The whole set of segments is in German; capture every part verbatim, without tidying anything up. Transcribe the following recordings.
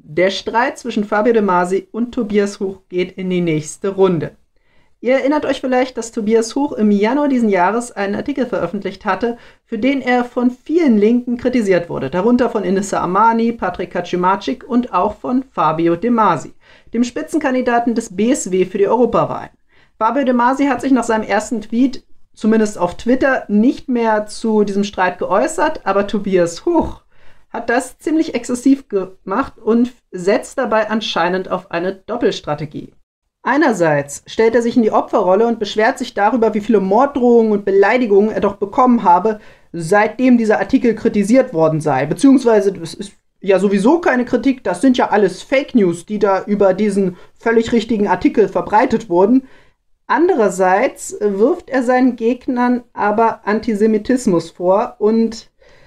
Der Streit zwischen Fabio De Masi und Tobias Huch geht in die nächste Runde. Ihr erinnert euch vielleicht, dass Tobias Huch im Januar diesen Jahres einen Artikel veröffentlicht hatte, für den er von vielen Linken kritisiert wurde, darunter von Inissa Armani, Patrick Kaczmarczyk und auch von Fabio De Masi, dem Spitzenkandidaten des B S W für die Europawahlen. Fabio De Masi hat sich nach seinem ersten Tweet, zumindest auf Twitter, nicht mehr zu diesem Streit geäußert, aber Tobias Huch hat das ziemlich exzessiv gemacht und setzt dabei anscheinend auf eine Doppelstrategie. Einerseits stellt er sich in die Opferrolle und beschwert sich darüber, wie viele Morddrohungen und Beleidigungen er doch bekommen habe, seitdem dieser Artikel kritisiert worden sei. Beziehungsweise, das ist ja sowieso keine Kritik, das sind ja alles Fake News, die da über diesen völlig richtigen Artikel verbreitet wurden. Andererseits wirft er seinen Gegnern aber Antisemitismus vor und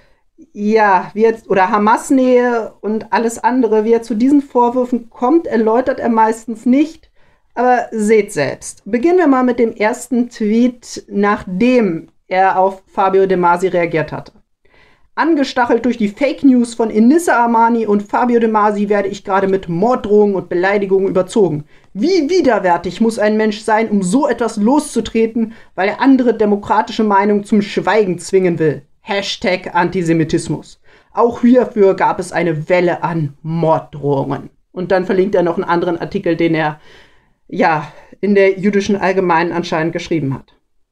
ja, wie jetzt, oder Hamas-Nähe und alles andere, wie er zu diesen Vorwürfen kommt, erläutert er meistens nicht. Aber seht selbst. Beginnen wir mal mit dem ersten Tweet, nachdem er auf Fabio De Masi reagiert hatte. Angestachelt durch die Fake News von Inissa Armani und Fabio De Masi werde ich gerade mit Morddrohungen und Beleidigungen überzogen. Wie widerwärtig muss ein Mensch sein, um so etwas loszutreten, weil er andere demokratische Meinungen zum Schweigen zwingen will. Hashtag Antisemitismus. Auch hierfür gab es eine Welle an Morddrohungen. Und dann verlinkt er noch einen anderen Artikel, den er ja, in der Jüdischen Allgemeinen anscheinend geschrieben hat.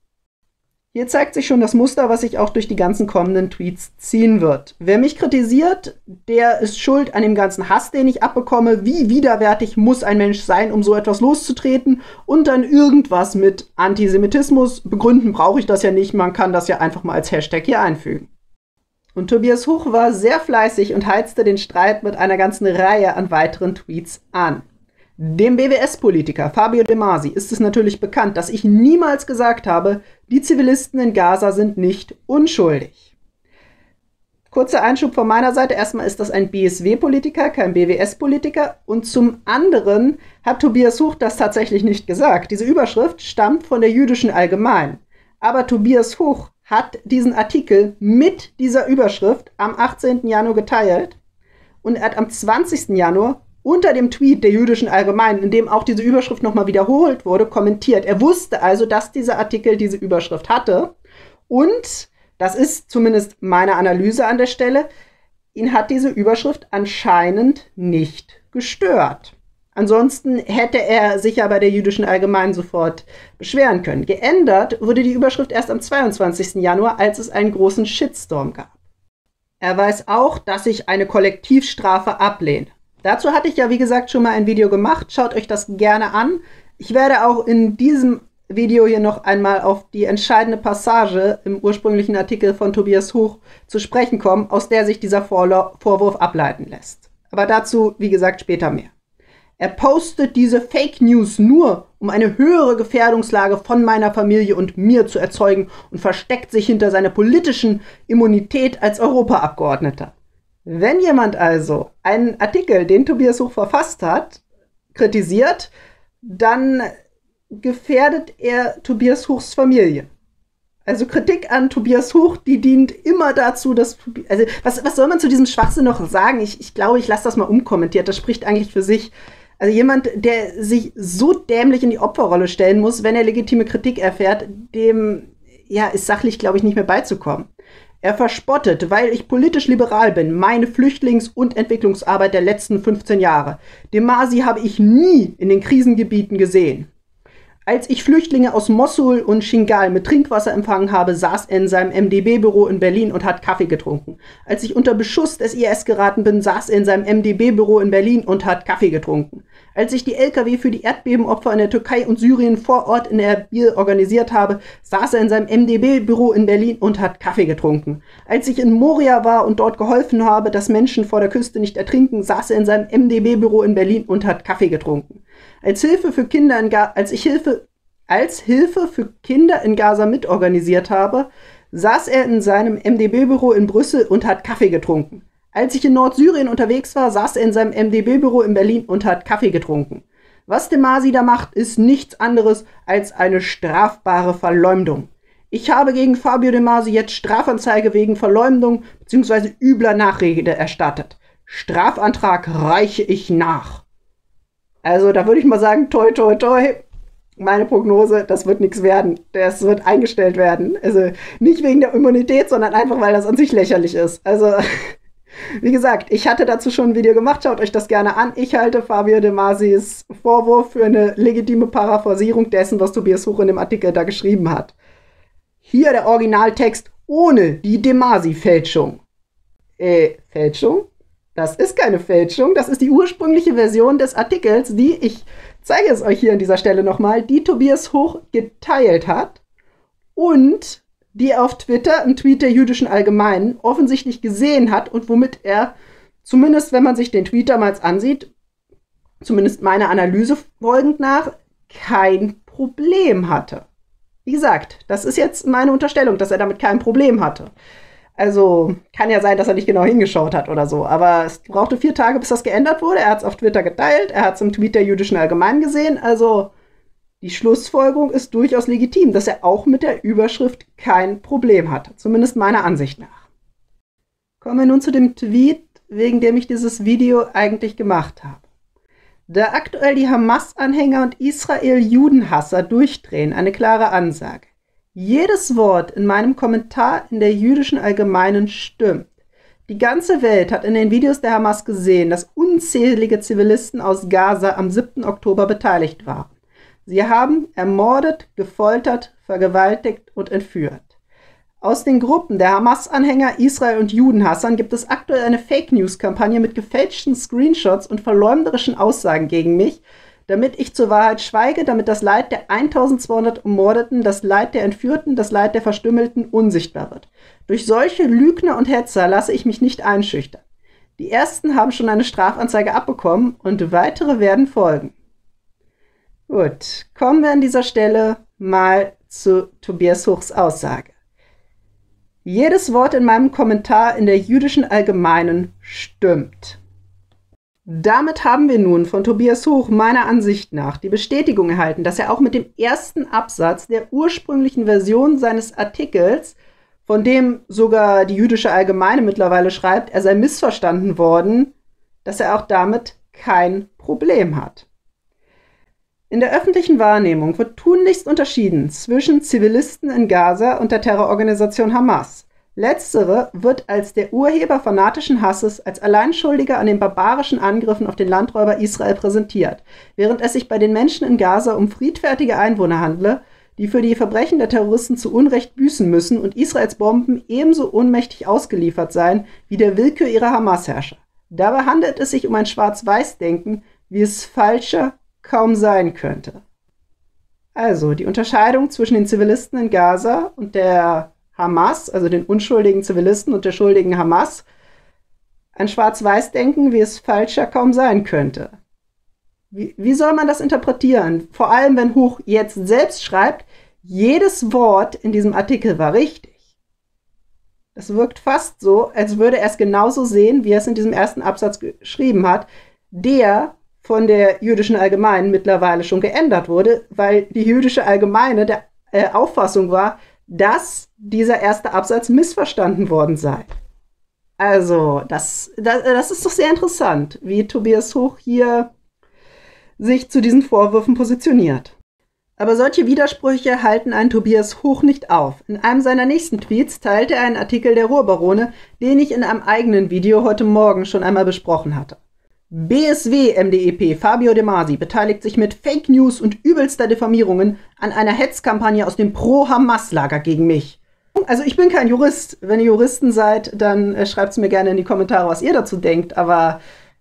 Hier zeigt sich schon das Muster, was sich auch durch die ganzen kommenden Tweets ziehen wird. Wer mich kritisiert, der ist schuld an dem ganzen Hass, den ich abbekomme. Wie widerwärtig muss ein Mensch sein, um so etwas loszutreten? Und dann irgendwas mit Antisemitismus. Begründen brauche ich das ja nicht, man kann das ja einfach mal als Hashtag hier einfügen. Und Tobias Huch war sehr fleißig und heizte den Streit mit einer ganzen Reihe an weiteren Tweets an. Dem B W S-Politiker Fabio De Masi ist es natürlich bekannt, dass ich niemals gesagt habe, die Zivilisten in Gaza sind nicht unschuldig. Kurzer Einschub von meiner Seite. Erstmal ist das ein B S W-Politiker, kein B W S-Politiker. Und zum anderen hat Tobias Huch das tatsächlich nicht gesagt. Diese Überschrift stammt von der Jüdischen Allgemeinen. Aber Tobias Huch hat diesen Artikel mit dieser Überschrift am achtzehnten Januar geteilt und er hat am zwanzigsten Januar unter dem Tweet der Jüdischen Allgemeinen, in dem auch diese Überschrift nochmal wiederholt wurde, kommentiert. Er wusste also, dass dieser Artikel diese Überschrift hatte. Und, das ist zumindest meine Analyse an der Stelle, ihn hat diese Überschrift anscheinend nicht gestört. Ansonsten hätte er sich ja bei der Jüdischen Allgemeinen sofort beschweren können. Geändert wurde die Überschrift erst am zweiundzwanzigsten Januar, als es einen großen Shitstorm gab. Er weiß auch, dass ich eine Kollektivstrafe ablehne. Dazu hatte ich ja, wie gesagt, schon mal ein Video gemacht. Schaut euch das gerne an. Ich werde auch in diesem Video hier noch einmal auf die entscheidende Passage im ursprünglichen Artikel von Tobias Huch zu sprechen kommen, aus der sich dieser Vorwurf ableiten lässt. Aber dazu, wie gesagt, später mehr. Er postet diese Fake News nur, um eine höhere Gefährdungslage von meiner Familie und mir zu erzeugen und versteckt sich hinter seiner politischen Immunität als Europaabgeordneter. Wenn jemand also einen Artikel, den Tobias Huch verfasst hat, kritisiert, dann gefährdet er Tobias Huchs Familie. Also Kritik an Tobias Huch, die dient immer dazu, dass... Also was, was soll man zu diesem Schwachsinn noch sagen? Ich, ich glaube, ich lasse das mal unkommentiert. Das spricht eigentlich für sich. Also jemand, der sich so dämlich in die Opferrolle stellen muss, wenn er legitime Kritik erfährt, dem ja, ist sachlich, glaube ich, nicht mehr beizukommen. Er verspottet, weil ich politisch liberal bin, meine Flüchtlings- und Entwicklungsarbeit der letzten fünfzehn Jahre. De Masi habe ich nie in den Krisengebieten gesehen. Als ich Flüchtlinge aus Mossul und Shingal mit Trinkwasser empfangen habe, saß er in seinem M D B-Büro in Berlin und hat Kaffee getrunken. Als ich unter Beschuss des I S geraten bin, saß er in seinem M D B-Büro in Berlin und hat Kaffee getrunken. Als ich die L K W für die Erdbebenopfer in der Türkei und Syrien vor Ort in Erbil organisiert habe, saß er in seinem M D B-Büro in Berlin und hat Kaffee getrunken. Als ich in Moria war und dort geholfen habe, dass Menschen vor der Küste nicht ertrinken, saß er in seinem M D B-Büro in Berlin und hat Kaffee getrunken. Als Hilfe für Kinder in Ga- als ich Hilfe als Hilfe für Kinder in Gaza mitorganisiert habe, saß er in seinem M D B-Büro in Brüssel und hat Kaffee getrunken. Als ich in Nordsyrien unterwegs war, saß er in seinem M D B-Büro in Berlin und hat Kaffee getrunken. Was De Masi da macht, ist nichts anderes als eine strafbare Verleumdung. Ich habe gegen Fabio De Masi jetzt Strafanzeige wegen Verleumdung bzw. übler Nachrede erstattet. Strafantrag reiche ich nach. Also da würde ich mal sagen, toi, toi, toi. Meine Prognose, das wird nichts werden. Das wird eingestellt werden. Also nicht wegen der Immunität, sondern einfach, weil das an sich lächerlich ist. Also, wie gesagt, ich hatte dazu schon ein Video gemacht. Schaut euch das gerne an. Ich halte Fabio De Masis Vorwurf für eine legitime Paraphrasierung dessen, was Tobias Huch in dem Artikel da geschrieben hat. Hier der Originaltext ohne die De Masi-Fälschung. Äh, Fälschung? Das ist keine Fälschung. Das ist die ursprüngliche Version des Artikels, die ich zeige es euch hier an dieser Stelle nochmal, die Tobias Huch geteilt hat und die auf Twitter im Tweet der Jüdischen Allgemeinen offensichtlich gesehen hat und womit er, zumindest wenn man sich den Tweet damals ansieht, zumindest meiner Analyse folgend nach, kein Problem hatte. Wie gesagt, das ist jetzt meine Unterstellung, dass er damit kein Problem hatte. Also kann ja sein, dass er nicht genau hingeschaut hat oder so. Aber es brauchte vier Tage, bis das geändert wurde. Er hat es auf Twitter geteilt. Er hat es im Tweet der Jüdischen Allgemeinen gesehen. Also die Schlussfolgerung ist durchaus legitim, dass er auch mit der Überschrift kein Problem hatte. Zumindest meiner Ansicht nach. Kommen wir nun zu dem Tweet, wegen dem ich dieses Video eigentlich gemacht habe. Da aktuell die Hamas-Anhänger und Israel-Judenhasser durchdrehen, eine klare Ansage. Jedes Wort in meinem Kommentar in der Jüdischen Allgemeinen stimmt. Die ganze Welt hat in den Videos der Hamas gesehen, dass unzählige Zivilisten aus Gaza am siebten Oktober beteiligt waren. Sie haben ermordet, gefoltert, vergewaltigt und entführt. Aus den Gruppen der Hamas-Anhänger, Israel- und Judenhassern gibt es aktuell eine Fake-News-Kampagne mit gefälschten Screenshots und verleumderischen Aussagen gegen mich, damit ich zur Wahrheit schweige, damit das Leid der eintausendzweihundert Ermordeten, das Leid der Entführten, das Leid der Verstümmelten unsichtbar wird. Durch solche Lügner und Hetzer lasse ich mich nicht einschüchtern. Die ersten haben schon eine Strafanzeige abbekommen und weitere werden folgen. Gut, kommen wir an dieser Stelle mal zu Tobias Huchs Aussage. Jedes Wort in meinem Kommentar in der Jüdischen Allgemeinen stimmt. Damit haben wir nun von Tobias Huch meiner Ansicht nach die Bestätigung erhalten, dass er auch mit dem ersten Absatz der ursprünglichen Version seines Artikels, von dem sogar die Jüdische Allgemeine mittlerweile schreibt, er sei missverstanden worden, dass er auch damit kein Problem hat. In der öffentlichen Wahrnehmung wird tunlichst unterschieden zwischen Zivilisten in Gaza und der Terrororganisation Hamas. Letztere wird als der Urheber fanatischen Hasses, als Alleinschuldiger an den barbarischen Angriffen auf den Landräuber Israel präsentiert, während es sich bei den Menschen in Gaza um friedfertige Einwohner handle, die für die Verbrechen der Terroristen zu Unrecht büßen müssen und Israels Bomben ebenso ohnmächtig ausgeliefert seien wie der Willkür ihrer Hamas-Herrscher. Dabei handelt es sich um ein Schwarz-Weiß-Denken, wie es falscher kaum sein könnte. Also die Unterscheidung zwischen den Zivilisten in Gaza und der Hamas, also den unschuldigen Zivilisten und der schuldigen Hamas, ein Schwarz-Weiß-Denken, wie es falscher kaum sein könnte. Wie, wie soll man das interpretieren? Vor allem, wenn Huch jetzt selbst schreibt, jedes Wort in diesem Artikel war richtig. Das wirkt fast so, als würde er es genauso sehen, wie er es in diesem ersten Absatz geschrieben hat, der von der Jüdischen Allgemeinen mittlerweile schon geändert wurde, weil die Jüdische Allgemeine der äh, Auffassung war, dass dieser erste Absatz missverstanden worden sei. Also, das, das, das ist doch sehr interessant, wie Tobias Huch hier sich zu diesen Vorwürfen positioniert. Aber solche Widersprüche halten einen Tobias Huch nicht auf. In einem seiner nächsten Tweets teilte er einen Artikel der Ruhrbarone, den ich in einem eigenen Video heute Morgen schon einmal besprochen hatte. B S W-M D E P Fabio De Masi beteiligt sich mit Fake News und übelster Diffamierungen an einer Hetzkampagne aus dem Pro-Hamas-Lager gegen mich. Also ich bin kein Jurist. Wenn ihr Juristen seid, dann äh, schreibt es mir gerne in die Kommentare, was ihr dazu denkt. Aber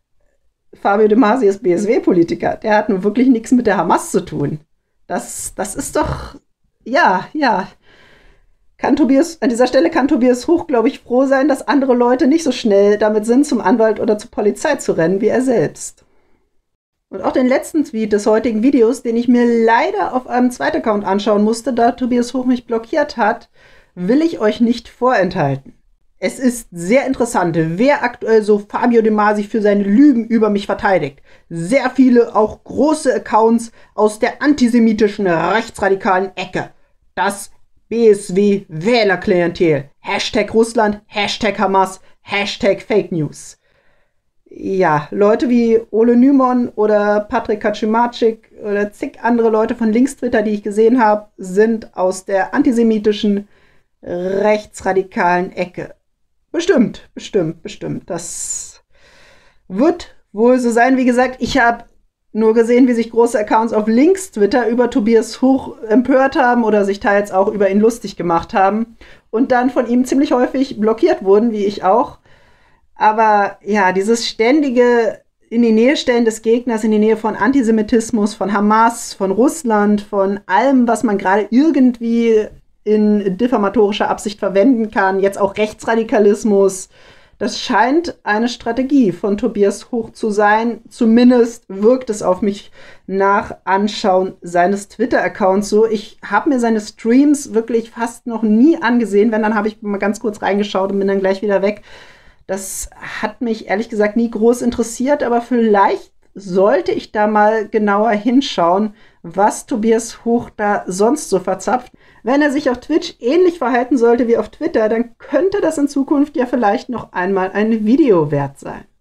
Fabio De Masi ist B S W-Politiker. Der hat nun wirklich nichts mit der Hamas zu tun. Das, das ist doch, ja, ja. Kann Tobias, an dieser Stelle kann Tobias Huch, glaube ich, froh sein, dass andere Leute nicht so schnell damit sind, zum Anwalt oder zur Polizei zu rennen, wie er selbst. Und auch den letzten Tweet des heutigen Videos, den ich mir leider auf einem zweiten Account anschauen musste, da Tobias Huch mich blockiert hat, will ich euch nicht vorenthalten. Es ist sehr interessant, wer aktuell so Fabio De Masi für seine Lügen über mich verteidigt. Sehr viele, auch große Accounts aus der antisemitischen, rechtsradikalen Ecke. Das B S W-Wählerklientel. Hashtag Russland, Hashtag Hamas, Hashtag Fake News. ja, Leute wie Ole Nymon oder Patrick Kaczmarczyk oder zig andere Leute von Linkstwitter, die ich gesehen habe, sind aus der antisemitischen, rechtsradikalen Ecke. Bestimmt, bestimmt, bestimmt. Das wird wohl so sein. Wie gesagt, ich habe nur gesehen, wie sich große Accounts auf Linkstwitter über Tobias Huch empört haben oder sich teils auch über ihn lustig gemacht haben und dann von ihm ziemlich häufig blockiert wurden, wie ich auch. Aber ja, dieses ständige in die Nähe stellen des Gegners, in die Nähe von Antisemitismus, von Hamas, von Russland, von allem, was man gerade irgendwie in diffamatorischer Absicht verwenden kann, jetzt auch Rechtsradikalismus, das scheint eine Strategie von Tobias Huch zu sein. Zumindest wirkt es auf mich nach Anschauen seines Twitter-Accounts so. Ich habe mir seine Streams wirklich fast noch nie angesehen. Wenn, dann habe ich mal ganz kurz reingeschaut und bin dann gleich wieder weg. Das hat mich ehrlich gesagt nie groß interessiert, aber vielleicht sollte ich da mal genauer hinschauen, was Tobias Huch da sonst so verzapft. Wenn er sich auf Twitch ähnlich verhalten sollte wie auf Twitter, dann könnte das in Zukunft ja vielleicht noch einmal ein Video wert sein.